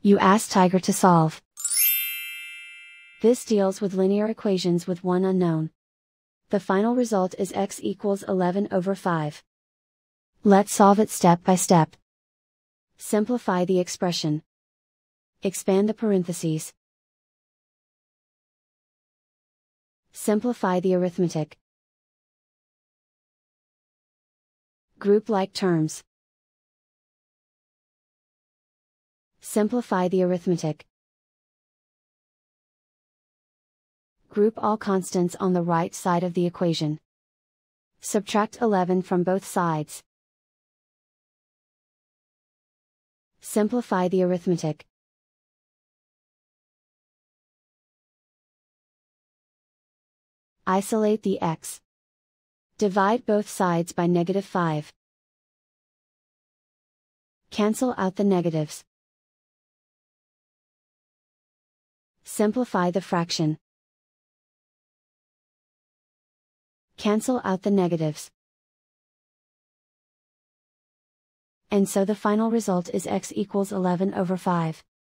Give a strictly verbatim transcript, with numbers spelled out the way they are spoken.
You ask Tiger to solve. This deals with linear equations with one unknown. The final result is x equals eleven over five. Let's solve it step by step. Simplify the expression. Expand the parentheses. Simplify the arithmetic. Group like terms. Simplify the arithmetic. Group all constants on the right side of the equation. Subtract eleven from both sides. Simplify the arithmetic. Isolate the x. Divide both sides by negative five. Cancel out the negatives. Simplify the fraction. Cancel out the negatives. And so the final result is x equals eleven over five.